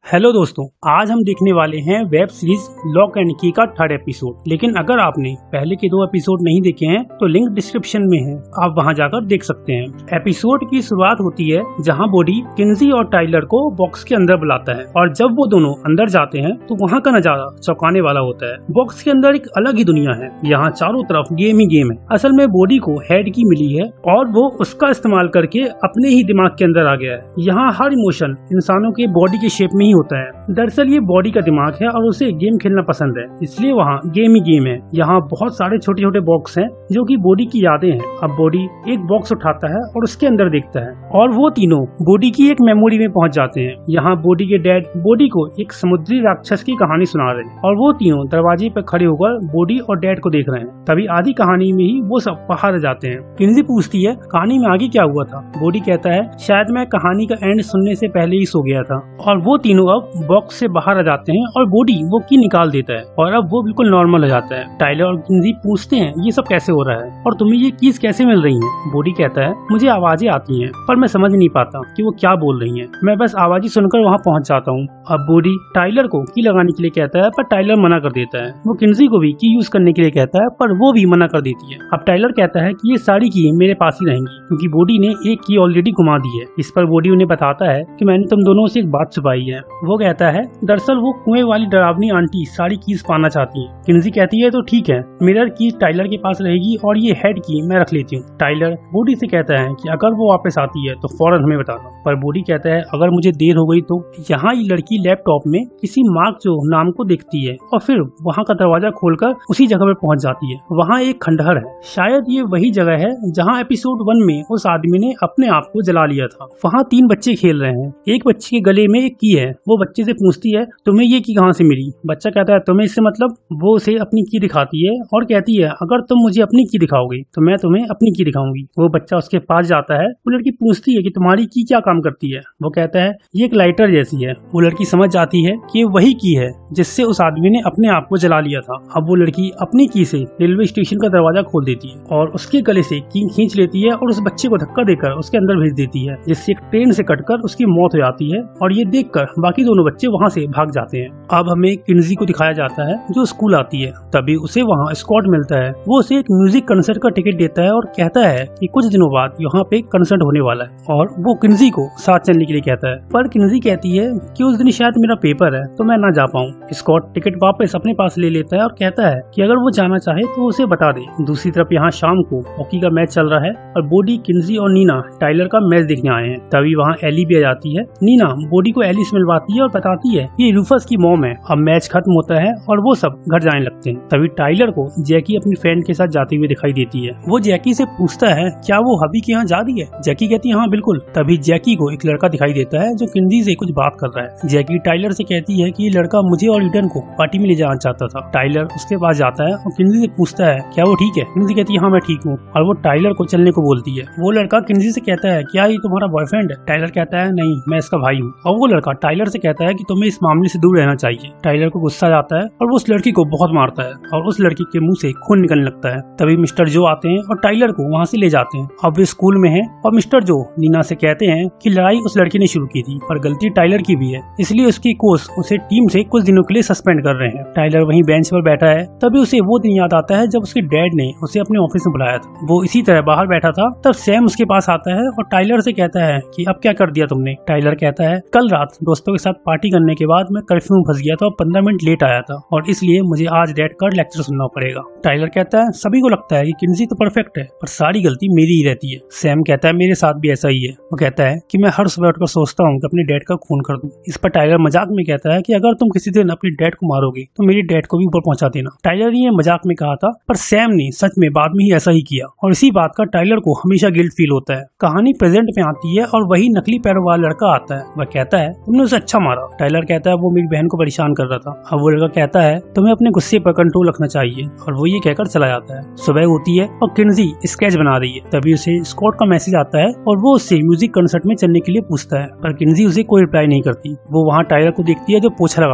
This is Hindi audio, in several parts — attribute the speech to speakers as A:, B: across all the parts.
A: हेलो दोस्तों, आज हम देखने वाले हैं वेब सीरीज लॉक एंड की का 3rd एपिसोड। लेकिन अगर आपने पहले के 2 एपिसोड नहीं देखे हैं तो लिंक डिस्क्रिप्शन में है, आप वहां जाकर देख सकते हैं। एपिसोड की शुरुआत होती है जहां बॉडी किन्जी और टाइलर को बॉक्स के अंदर बुलाता है और जब वो दोनों अंदर जाते हैं तो वहां का नजारा चौंकाने वाला होता है। बॉक्स के अंदर एक अलग ही दुनिया है, यहाँ चारों तरफ गेम ही गेम है। असल में बॉडी को हेड की मिली है और वो उसका इस्तेमाल करके अपने ही दिमाग के अंदर आ गया है। यहाँ हर इमोशन इंसानों के बॉडी के शेप में ही होता है। दरअसल ये बॉडी का दिमाग है और उसे गेम खेलना पसंद है, इसलिए वहाँ गेम ही गेम है। यहाँ बहुत सारे छोटे छोटे बॉक्स हैं जो कि बॉडी की यादें हैं। अब बॉडी एक बॉक्स उठाता है और उसके अंदर देखता है और वो तीनों बॉडी की एक मेमोरी में पहुंच जाते हैं। यहाँ बॉडी के डैड बॉडी को एक समुद्री राक्षस की कहानी सुना रहे हैं और वो तीनों दरवाजे पर खड़े होकर बॉडी और डैड को देख रहे हैं। तभी आधी कहानी में ही वो सब बाहर आ जाते हैं। किन्जी पूछती है कहानी में आगे क्या हुआ था। बॉडी कहता है शायद मैं कहानी का एंड सुनने से पहले ही सो गया था। और वो तीनों अब बॉक्स से बाहर आ जाते हैं और बॉडी वो की निकाल देता है और अब वो बिल्कुल नॉर्मल हो जाता है। टाइलर और किन्जी पूछते हैं ये सब कैसे हो रहा है और तुम्हें ये कीज कैसे मिल रही हैं? बॉडी कहता है मुझे आवाजें आती हैं पर मैं समझ नहीं पाता कि वो क्या बोल रही हैं, मैं बस आवाजें सुनकर वहाँ पहुँच जाता हूँ। अब बॉडी टाइलर को की लगाने के लिए कहता है पर टाइलर मना कर देता है। वो किन्जी को भी की यूज करने के लिए कहता है पर वो भी मना कर देती है। अब टाइलर कहता है कि ये सारी की मेरे पास ही रहेंगी क्योंकि बॉडी ने एक की ऑलरेडी घुमा दी है। इस पर बॉडी उन्हें बताता है कि मैंने तुम दोनों से एक बात छुपाई है। वो कहता है दरअसल वो कुएं वाली डरावनी आंटी सारी कीज पाना चाहती है। किन्जी कहती है तो ठीक है, मिरर की टाइलर के पास रहेगी और ये हेड की मैं रख लेती हूँ। टाइलर बॉडी से कहता है कि अगर वो वापस आती है तो फौरन हमें बताना, पर बॉडी कहता है अगर मुझे देर हो गई तो। यहाँ ये लड़की लैपटॉप में किसी मार्क जो नाम को देखती है और फिर वहाँ का दरवाजा खोलकर उसी जगह पर पहुंच जाती है। वहाँ एक खंडहर है, शायद ये वही जगह है जहाँ एपिसोड 1 में उस आदमी ने अपने आप को जला लिया था। वहाँ 3 बच्चे खेल रहे हैं, एक बच्चे के गले में एक की है। वो बच्चे से पूछती है तुम्हें ये की कहाँ से मिली? बच्चा कहता है तुम्हें इससे मतलब? वो उसे अपनी की दिखाती है और कहती है अगर तुम मुझे अपनी की दिखाओगे तो मैं तुम्हें अपनी की दिखाऊंगी। वो बच्चा उसके पास जाता है। वो लड़की पूछती है कि तुम्हारी की क्या काम करती है? वो कहता है ये एक लाइटर जैसी है। वो लड़की समझ जाती है कि वही की है जिससे उस आदमी ने अपने आप को जला लिया था। अब वो लड़की अपनी की से रेलवे स्टेशन का दरवाजा खोल देती है और उसके गले से की खींच लेती है और उस बच्चे को धक्का देकर उसके अंदर भेज देती है, जिससे एक ट्रेन से कटकर उसकी मौत हो जाती है। और ये देखकर बाकी दोनों बच्चे वहाँ से भाग जाते हैं। अब हमें किन्जी को दिखाया जाता है जो स्कूल आती है। तभी उसे वहाँ स्कॉट मिलता है। वो उसे एक म्यूजिक कंसर्ट का टिकट देता है और कहता है कि कुछ दिनों बाद यहाँ पे कंसर्ट होने वाला है और वो किन्जी को साथ चलने के लिए कहता है। पर किन्जी कहती है कि उस दिन शायद मेरा पेपर है तो मैं ना जा पाऊँ। स्कॉट टिकट वापस अपने पास ले लेता है और कहता है कि अगर वो जाना चाहे तो उसे बता दे। दूसरी तरफ यहाँ शाम को हॉकी का मैच चल रहा है और बॉडी, किन्जी और नीना टाइलर का मैच देखने आए हैं। तभी वहाँ एली भी आ जाती है। नीना बॉडी को एली से मिलवाती है और बताती है ये रूफस की मॉम है। अब मैच खत्म होता है और वो सब घर जाने लगते हैं। तभी टाइलर को जैकी अपनी फ्रेंड के साथ जाते हुए दिखाई देती है। वो जैकी से पूछता है क्या वो हबी के यहाँ जा रही है? जैकी कहती है हाँ बिल्कुल। तभी जैकी को एक लड़का दिखाई देता है जो किन्जी से कुछ बात कर रहा है। जैकी टाइलर से कहती है कि ये लड़का मुझे और ईडन को पार्टी में ले जाना चाहता था। टाइलर उसके पास जाता है और किन्जी से पूछता है क्या वो ठीक है? किन्जी कहती है हाँ मैं ठीक हूँ और वो टाइलर को चलने को बोलती है। वो लड़का किन्जी से कहता है क्या ये तुम्हारा बॉयफ्रेंड है? टाइलर कहता है नहीं, मैं इसका भाई हूँ। और वो लड़का टाइलर से कहता है कि तुम्हें इस मामले से दूर रहना चाहिए। टाइलर को गुस्सा आता है और वो उस लड़की को बहुत मारता है और उस लड़की के मुंह से खून निकलने लगता है। तभी मिस्टर जो आते हैं और टाइलर को वहाँ से ले जाते हैं। अब वे स्कूल में हैं और मिस्टर जो नीना से कहते हैं कि लड़ाई उस लड़की ने शुरू की थी पर गलती टाइलर की भी है, इसलिए उसकी कोच उसे टीम से कुछ दिनों के लिए सस्पेंड कर रहे हैं। टाइलर वहीं बेंच पर बैठा है। तभी उसे वो दिन याद आता है जब उसके डैड ने उसे अपने ऑफिस में बुलाया था। वो इसी तरह बाहर बैठा था। तब सैम उसके पास आता है और टाइलर से कहता है कि अब क्या कर दिया तुमने? टाइलर कहता है कल रात दोस्तों के साथ पार्टी करने के बाद मैं कर्फ्यू में फंस गया था और 15 मिनट लेट आया था और इसलिए मुझे आज डैड का लेक्चर सुनना पड़ेगा। टाइलर कहता है सभी को लगता है कि किन्जी तो परफेक्ट है पर सारी गलती मेरी ही रहती है। सैम कहता है मेरे साथ भी ऐसा ही है। वो कहता है कि मैं हर सुबह उठकर सोचता हूँ कि अपने डैड का खून कर दूं। इस पर टाइलर मजाक में कहता है कि अगर तुम किसी दिन अपने डैड को मारोगे तो मेरे डैड को भी ऊपर पहुंचा देना। टाइलर ने मजाक में कहा था पर सैम ने सच में बाद में ही ऐसा ही किया और इसी बात का टाइलर को हमेशा गिल्ट फील होता है। कहानी प्रेजेंट में आती है और वही नकली पैरों वाला लड़का आता है। वह कहता है तुमने उसे अच्छा मारा। टाइलर कहता है वो मेरी बहन को परेशान कर रहा था। अब वो लड़का कहता है तुम्हें अपने गुस्से पर कंट्रोल रखना चाहिए और वो ये कहकर चला जाता है। सुबह होती है और किन्जी स्केच बना रही है। तभी उसे स्कॉट का मैसेज आता है और वो उससे म्यूजिक कंसर्ट में चलने के लिए पूछता है पर किन्जी उसे कोई रिप्लाई नहीं करती। वो वहाँ टाइलर को देखती है जो पोछा लगा रहा है।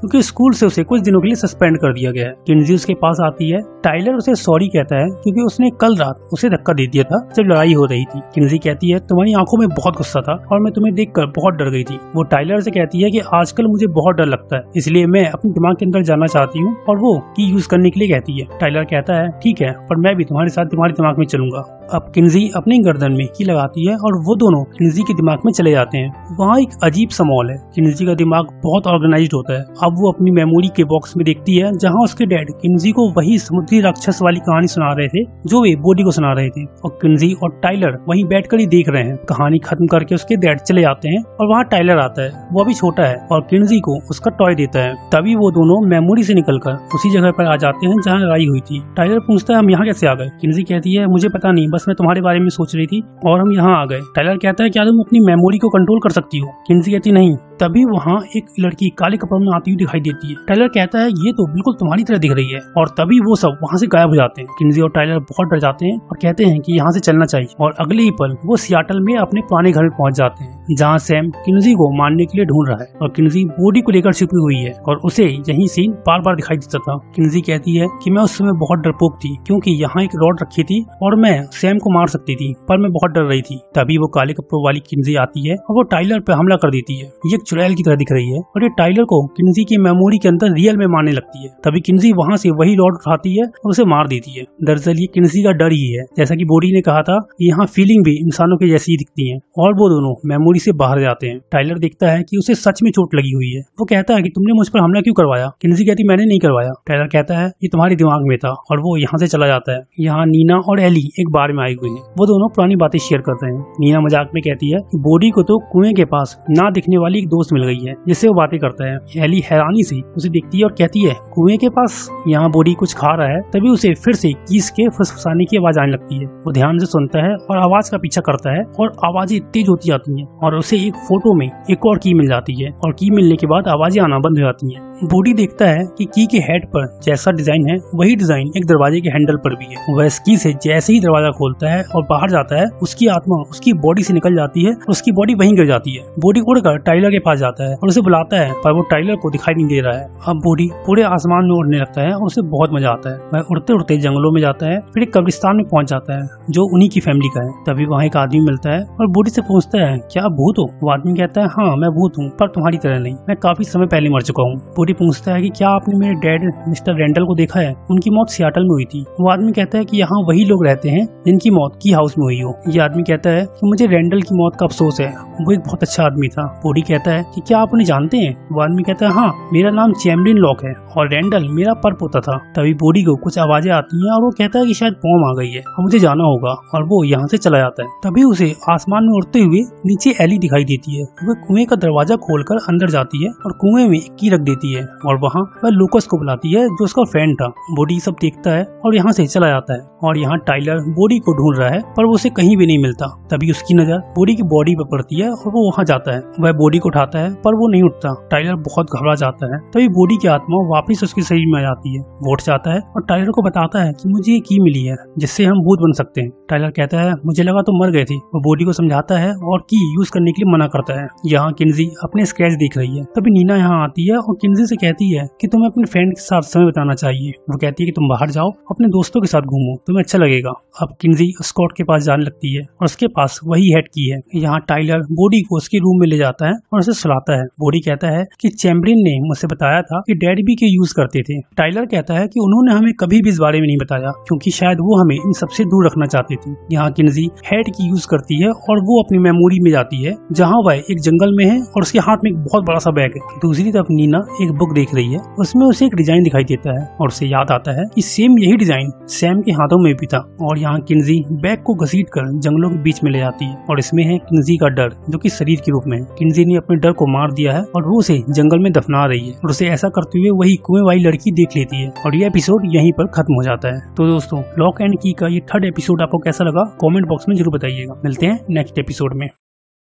A: क्योंकि स्कूल से उसे कुछ दिनों के लिए सस्पेंड कर दिया गया है। किन्जी उसके पास आती है। टाइलर उसे सॉरी कहता है क्योंकि उसने कल रात उसे धक्का दे दिया था जब लड़ाई हो रही थी। किन्जी कहती है तुम्हारी आंखों में बहुत गुस्सा था और मैं तुम्हें देखकर बहुत डर गई थी। वो टाइलर से कहती है कि आजकल मुझे बहुत डर लगता है, इसलिए मैं अपने दिमाग के अंदर जाना चाहती हूँ और वो की यूज करने के लिए कहती है। टाइलर कहता है ठीक है, पर मैं भी तुम्हारे साथ तुम्हारे दिमाग में चलूंगा। अब किन्जी अपनी गर्दन में की लगाती है और वो दोनों किन्जी के दिमाग में चले जाते हैं। वहाँ एक अजीब सा मॉल है। किन्जी का दिमाग बहुत ऑर्गेनाइज्ड होता है। अब वो अपनी मेमोरी के बॉक्स में देखती है जहाँ उसके डैड किन्जी को वही समुद्री राक्षस वाली कहानी सुना रहे थे जो वे बॉडी को सुना रहे थे, और किन्जी और टाइलर वहीं बैठकर ही देख रहे हैं। कहानी खत्म करके उसके डैड चले जाते हैं और वहाँ टाइलर आता है। वो अभी छोटा है और किन्जी को उसका टॉय देता है। तभी वो दोनों मेमोरी से निकलकर उसी जगह पर आ जाते हैं जहाँ लड़ाई हुई थी। टाइलर पूछता है हम यहाँ कैसे आ गए? किन्जी कहती है मुझे पता नहीं, बस मैं तुम्हारे बारे में सोच रही थी और हम यहाँ आ गए। टाइलर कहता है क्या तुम अपनी मेमोरी को कंट्रोल कर सकती हो? किन्जी कहती नहीं। तभी वहाँ एक लड़की काले कपड़ों में आती हुई दिखाई देती है। टाइलर कहता है ये तो बिल्कुल तुम्हारी तरह दिख रही है, और तभी वो सब वहाँ से गायब हो जाते हैं। किन्जी और टाइलर बहुत डर जाते हैं और कहते हैं कि यहाँ से चलना चाहिए, और अगले ही पल वो सियाटल में अपने पुराने घर में पहुँच जाते हैं जहाँ सैम किन्जी को मारने के लिए ढूंढ रहा है और किन्जी बॉडी को लेकर छिपी हुई है और उसे यही सीन बार बार दिखाई देता था। किन्जी कहती है कि मैं उस समय बहुत डरपोक थी क्योंकि यहाँ एक रॉड रखी थी और मैं सैम को मार सकती थी, पर मैं बहुत डर रही थी। तभी वो काले कपड़ों वाली किन्जी आती है और वो टाइलर पे हमला कर देती है। ये एक चुड़ैल की तरह दिख रही है और ये टाइलर को किन्जी की मेमोरी के अंदर रियल में मारने लगती है। तभी किन्जी वहाँ से वही रॉड उठाती है और उसे मार देती है। दरअसल ये किन्जी का डर ही है। जैसा कि बॉडी ने कहा था, यहाँ फीलिंग भी इंसानों के जैसी ही दिखती है, और वो दोनों मेमोरी से बाहर जाते हैं। टाइलर देखता है कि उसे सच में चोट लगी हुई है। वो कहता है कि तुमने मुझ पर हमला क्यों करवाया? किन्जी कहती मैंने नहीं करवाया। टाइलर कहता है ये तुम्हारे दिमाग में था, और वो यहाँ से चला जाता है। यहाँ नीना और एली एक बार में आई हुई है। वो दोनों पुरानी बातें शेयर करते हैं। नीना मजाक में कहती है कि बॉडी को तो कुएं के पास ना दिखने वाली एक दोस्त मिल गई है जिससे वो बातें करता है। एली हैरानी से उसे देखती है और कहती है कुएं के पास? यहाँ बॉडी कुछ खा रहा है। तभी उसे फिर से कीस के फुसफुसाने की आवाज आने लगती है। वो ध्यान से सुनता है और आवाज का पीछा करता है, और आवाजें तेज होती जाती हैं और उसे एक फोटो में एक और की मिल जाती है, और की मिलने के बाद आवाजें आना बंद हो जाती हैं। बॉडी देखता है कि की के हेड पर जैसा डिजाइन है वही डिजाइन एक दरवाजे के हैंडल पर भी है। वह इस की से जैसे ही दरवाजा खोलता है और बाहर जाता है, उसकी आत्मा उसकी बॉडी से निकल जाती है और उसकी बॉडी वहीं गिर जाती है। बॉडी उड़कर टाइलर के पास जाता है और उसे बुलाता है, पर वो टाइलर को दिखाई नहीं दे रहा है। अब बॉडी पूरे आसमान में उड़ने लगता है और उसे बहुत मजा आता है। वह उड़ते उड़ते जंगलों में जाता है, फिर एक कब्रिस्तान में पहुंच जाता है जो उन्हीं की फैमिली का है। तभी वहाँ एक आदमी मिलता है और बॉडी से पूछता है क्या भूत हो? वो आदमी कहता है हाँ मैं भूत हूँ, पर तुम्हारी तरह नहीं, मैं काफी समय पहले मर चुका हूँ। बॉडी पूछता है कि क्या आपने मेरे डैड मिस्टर रेंडल को देखा है? उनकी मौत सियाटल में हुई थी। वो आदमी कहता है कि यहाँ वही लोग रहते हैं जिनकी मौत की हाउस में हुई हो। ये आदमी कहता है कि मुझे रेंडल की मौत का अफसोस है, वो एक बहुत अच्छा आदमी था। बॉडी कहता है कि क्या आप उन्हें जानते हैं? वो आदमी कहता है हाँ, मेरा नाम चैम्बलिन लॉक है और रेंडल मेरा पर पोता था। तभी बॉडी को कुछ आवाजें आती हैं और वो कहता है कि शायद बॉम्ब आ गई है और मुझे जाना होगा, और वो यहाँ से चला जाता है। तभी उसे आसमान में उड़ते हुए नीचे एली दिखाई देती है। वह कुएं का दरवाजा खोलकर अंदर जाती है और कुएं में एक की रख देती है, और वहाँ वह लूकस को बुलाती है जो उसका फ्रेंड था। बॉडी सब देखता है और यहाँ से चला जाता है, और यहाँ टाइलर बॉडी को ढूंढ रहा है पर वो उसे कहीं भी नहीं मिलता। तभी उसकी नजर बॉडी की बॉडी पर पड़ती है और वो वहाँ जाता है। वह बॉडी को उठाता है पर वो नहीं उठता। टाइलर बहुत घबरा जाता है। तभी बॉडी की आत्मा वापस उसके शरीर में आ जाती है। वो उठ जाता है और टाइलर को बताता है कि मुझे ये की मिली है जिससे हम भूत बन सकते हैं। टाइलर कहता है मुझे लगा तो मर गए थे। वो बॉडी को समझाता है और की यूज करने के लिए मना करता है। यहाँ किन्जी अपने स्केच देख रही है। तभी नीना यहाँ आती है और किन्जी से कहती है कि तुम्हें अपने फ्रेंड के साथ समय बिताना चाहिए। वो कहती है कि तुम बाहर जाओ, अपने दोस्तों के साथ घूमो, तुम्हें अच्छा लगेगा। अब किन्जी स्कॉट के पास जाने लगती है और उसके पास वही हेड की है। यहाँ टाइलर बॉडी को उसके रूम में ले जाता है और उसे सुलाता है। बॉडी कहता है कि चैम्बलिन ने मुझसे बताया था कि डैड भी के यूज करते थे। टाइलर कहता है कि उन्होंने हमें कभी भी इस बारे में नहीं बताया क्योंकि शायद वो हमें इन सबसे दूर रखना चाहते थे। यहाँ किन्जी हेड की यूज करती है और वो अपनी मेमोरी में जाती है जहाँ वह एक जंगल में है और उसके हाथ में एक बहुत बड़ा सा बैग है। दूसरी तरफ नीना एक बुक देख रही है, उसमें उसे एक डिजाइन दिखाई देता है और उसे याद आता है कि सेम यही डिजाइन सैम के हाथों में भी था। और यहाँ किन्जी बैग को घसीट कर जंगलों के बीच में ले जाती है और इसमें है किन्जी का डर जो कि शरीर के रूप में है। किन्जी ने अपने डर को मार दिया है और वो उसे जंगल में दफना रही है, और उसे ऐसा करते हुए वही कुएं वाली लड़की देख लेती है। और ये एपिसोड यहीं पर खत्म हो जाता है। तो दोस्तों, लॉक एंड की का ये 3rd एपिसोड आपको कैसा लगा कमेंट बॉक्स में जरूर बताइएगा। मिलते हैं नेक्स्ट एपिसोड में।